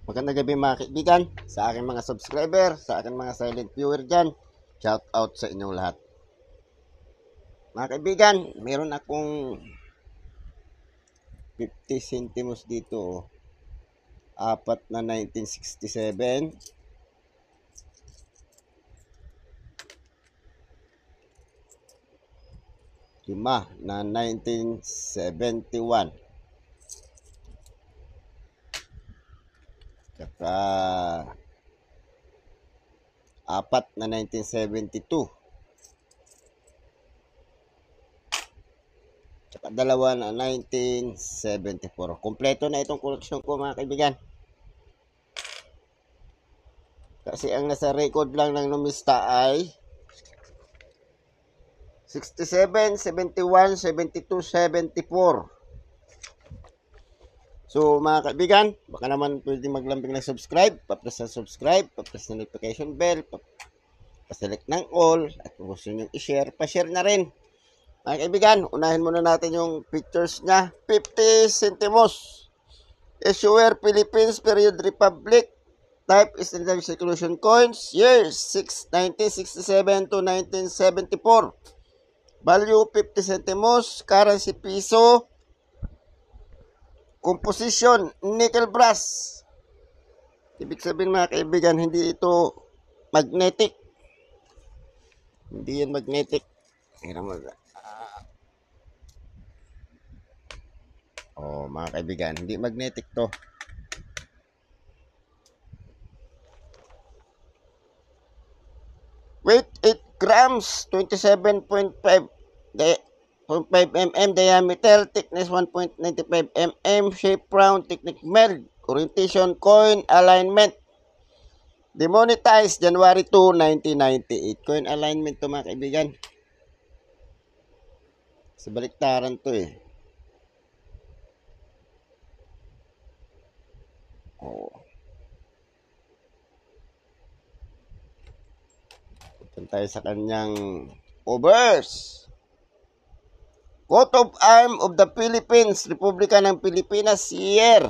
Magandang gabi mga kaibigan, sa aking mga subscriber, sa aking mga silent viewer dyan. Shout out sa inyong lahat. Mga kaibigan, meron akong 50 centimos dito. Apat na 1967. Lima na 1971. Saka apat na 1972. Saka dalawa na 1974. Kompleto na itong koleksyon ko mga kaibigan. Kasi ang nasa record lang ng numista ay 67, 71, 72, 74. So mga kaibigan, baka naman pwede maglambing ng subscribe, pa-press ng subscribe, pa-press ng notification bell, pa-select ng all, at kung gusto nyo i-share, pa-share na rin. Mga kaibigan, unahin muna natin yung pictures niya. 50 centimos. Issuer Philippines, period Republic. Type is Indian circulation coins. Years 1967 to 1974. Value 50 centimos. Currency piso. Composition, nickel brass. Ibig sabihin mga kaibigan, hindi ito magnetic. Hindi yan magnetic. Mga kaibigan, hindi magnetic to. Weight 8 grams, 27.5 mm diameter, thickness 1.95 mm, shape round, technique meld, orientation, coin, alignment. Demonetized January 2, 1998. Coin alignment to mga kaibigan. Sa baliktaran to eh. Punta tayo sa kanyang obverse. Coat of Arms of the Philippines, Republika ng Pilipinas, year.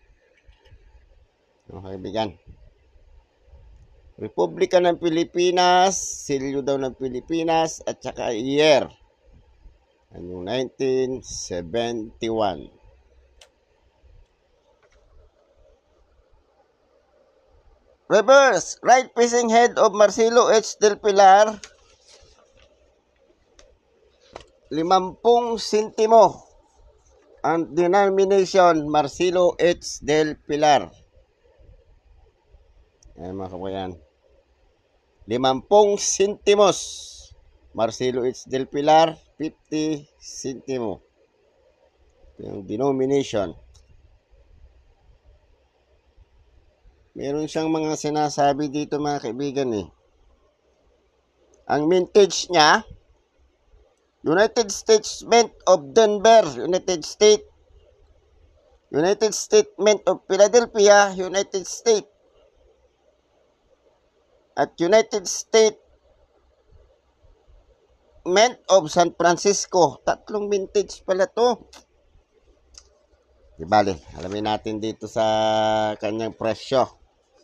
Mga kaibigan. Republika ng Pilipinas, silyo daw ng Pilipinas, at saka year. Ano, 1971. Reverse, right facing head of Marcelo H. Del Pilar, 50 sentimo. Ang denomination, Marcelo H. Del Pilar. Ayan mga kabayan. 50 sentimos. Marcelo H. Del Pilar, 50 sentimo. Yung denomination. Meron siyang mga sinasabi dito mga kaibigan eh. Ang mintage niya, United States Mint of Denver, United States. United States Mint of Philadelphia, United States. At United States Mint of San Francisco. Tatlong mintage pala to. Di bale, alamin natin dito sa kanyang presyo.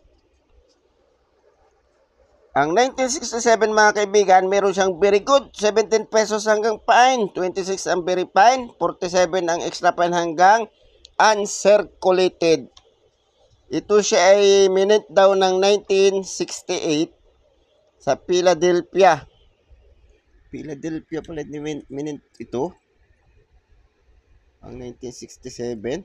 Ang 1967 mga kaibigan, meron siyang very good, 17 pesos hanggang fine, 26 ang very fine, 47 ang extra fine hanggang uncirculated. Ito siya ay minute daw ng 1968 sa Philadelphia. Philadelphia pala ni minute ito. Ang 1967.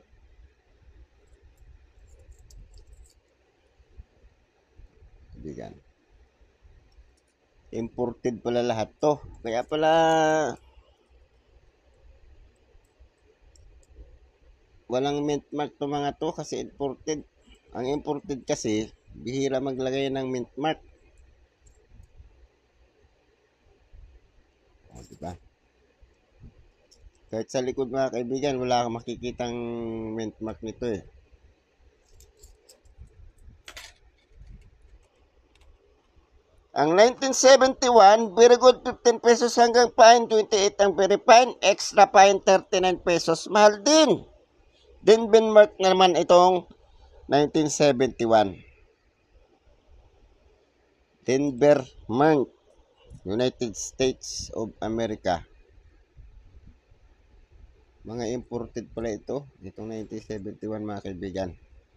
Kaibigan. Imported pala lahat to. Kaya pala walang mint mark to mga to kasi imported. Ang imported kasi bihira maglagay ng mint mark. Diba? Kahit sa likod mga kaibigan, wala kang makikitang mint mark nito eh. Ang 1971, very good 15 pesos hanggang fine, 28 ang very fine, extra fine 39 pesos. Mahal din. Then Benmark naman itong 1971. Denver Mint, United States of America. Mga imported pala ito. Itong 1971 mga kaibigan.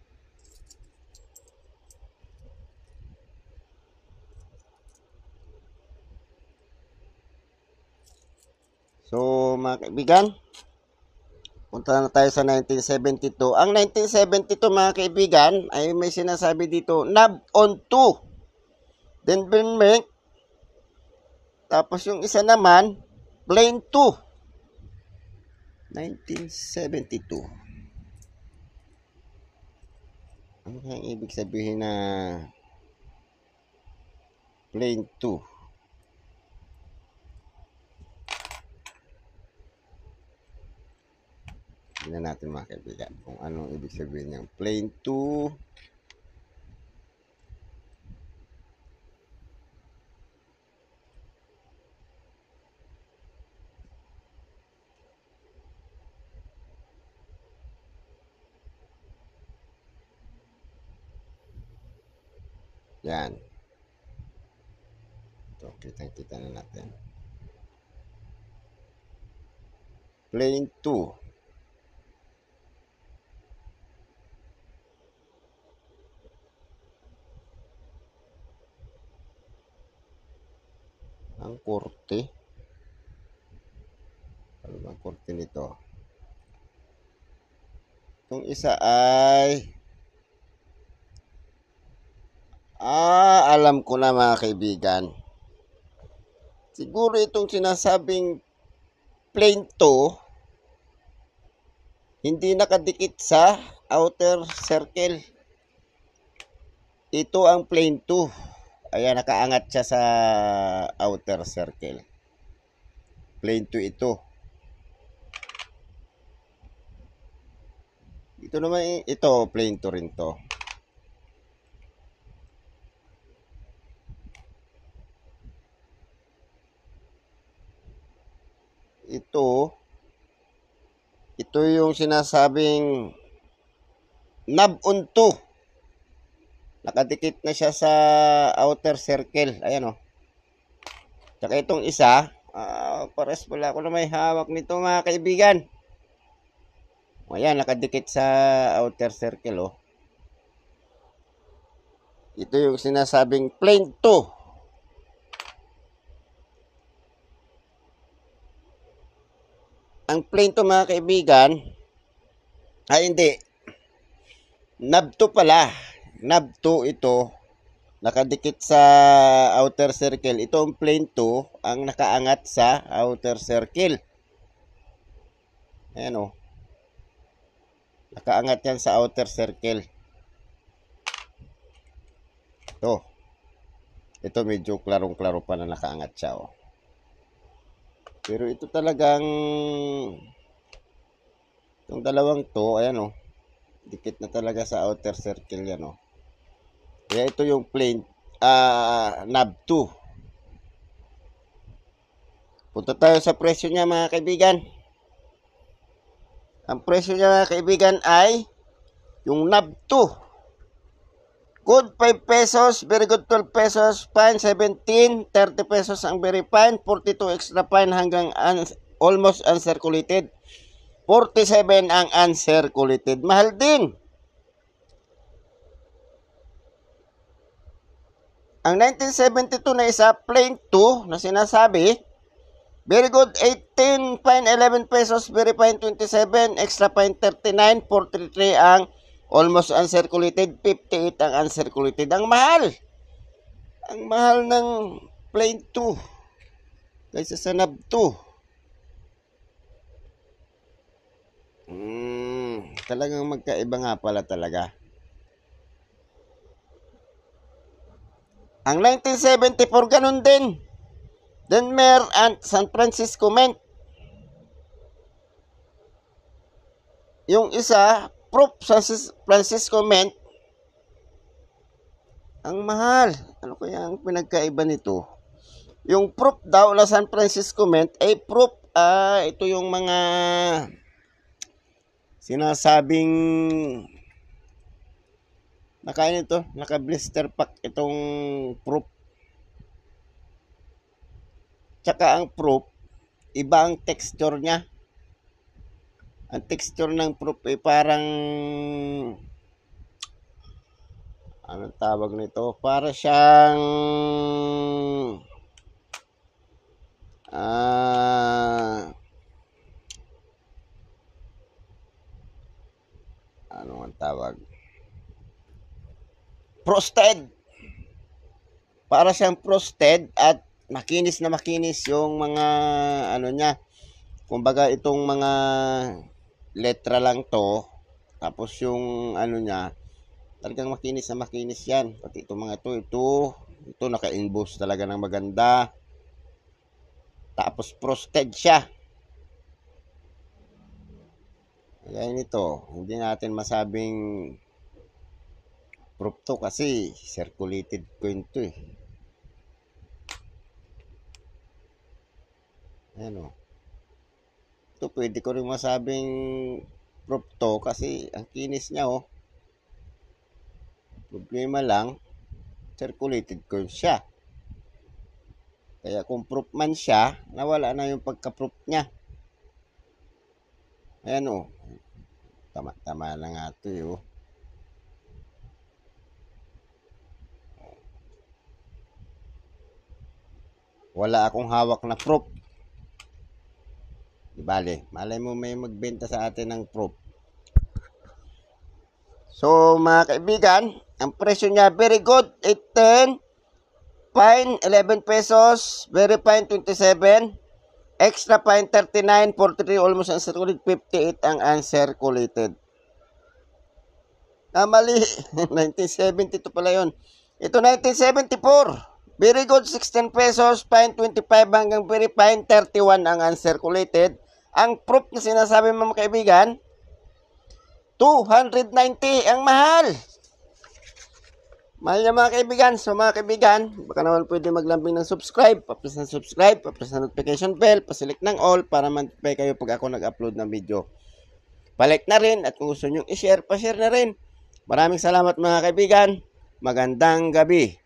So mga kaibigan, punta na tayo sa 1972. Ang 1972 mga kaibigan ay may sinasabi dito, knob on 2. Denver Mint. Tapos yung isa naman, plain 2. 1972. Ano kayang ibig sabihin na plain 2? Tingnan natin mga kaibigan kung anong ibig sabihin ng plain 2. Yan. Ito, kita na natin. Plain 2. Ang korte. Ano ba ang korte nito? Itong isa ay alam ko na mga kaibigan. Siguro itong sinasabing plain 2 hindi nakadikit sa outer circle. Ito ang plain 2. Ayan, nakaangat siya sa outer circle. Plain 2 ito. Ito naman, ito plain 2 rin to. Ito yung sinasabing knob on 2. Nakadikit na siya sa outer circle. Ayan o. Tsaka itong isa, pares pala ako na may hawak nito mga kaibigan. Ayan, nakadikit sa outer circle o. Ito yung sinasabing plain 2. Ang plain 2 mga kaibigan, ay hindi. Knob 2 pala. Knob 2 ito. Nakadikit sa outer circle. Ito ang plain 2 ang nakaangat sa outer circle. Ayan o. Nakaangat yan sa outer circle. Ito medyo klarong-klaro pa na nakaangat siya o. Pero ito talagang itong dalawang to, ayan o. Dikit na talaga sa outer circle yan o. Kaya ito yung plain knob 2. Punta tayo sa presyo niya mga kaibigan. Ang presyo niya mga kaibigan ay yung knob 2. Good 5 pesos, very good 12 pesos, fine 17, 30 pesos ang very fine, 42 extra fine hanggang almost uncirculated. 47 ang uncirculated. Mahal din. Ang 1972 na isa, plain 2 na sinasabi, very good 18, fine 11 pesos, very fine 27, extra fine 39, 43 ang almost uncirculated, 58 ang uncirculated. Ang mahal. Ang mahal ng plain 2 kaysa sa knob 2. Talagang magkaiba nga pala talaga. Ang 1974 ganun din. Denver and San Francisco Mint. Yung isa, Proof San Francisco Mint. Ang mahal. Ano kaya ang pinagkaiba nito? Yung proof daw na San Francisco Mint ay proof. Ito yung mga sinasabing Nakain ito, naka-blister pack itong proof. Tsaka ang proof, iba ang texture niya. Ang texture ng proof ay parang, anong tawag nito? Para siyang, ano ang tawag? Frosted. Para siyang frosted at makinis na makinis yung mga ano niya. Kumbaga itong mga letra lang to. Tapos yung ano niya, talagang makinis na makinis yan. Pati itong mga ito naka-emboss talaga ng maganda. Tapos frosted siya. Kaya nito, hindi natin masabing proof to kasi circulated coin to eh. Ayan o. Ito pwede ko rin masabing proof to kasi ang kinis niya o. Problema lang, circulated coin siya. Kaya kung proof man siya, nawala na yung pagka-proof niya. Ayan o. Tama na nga ito eh o. Wala akong hawak na proof. Di bale, malay mo may magbenta sa atin ng proof. So mga kaibigan, ang presyo niya very good, 8.10, fine 11 pesos, very fine 27, extra fine 39, 43 almost uncirculated, 58 ang uncirculated. Mali, 1972 pala yun. Ito 1974. Very good, 16 pesos, fine 25 hanggang very fine 31 ang uncirculated. Ang proof na sinasabi mga kaibigan, 290 ang mahal. Mahal niya mga kaibigan. So mga kaibigan, baka naman pwede maglambing ng subscribe, pa-press ng subscribe, pa-press ng notification bell, pa-select ng all para man-notify kayo pag ako nag-upload ng video. Pa-like na rin at kung gusto nyo i-share, pa-share na rin. Maraming salamat mga kaibigan. Magandang gabi.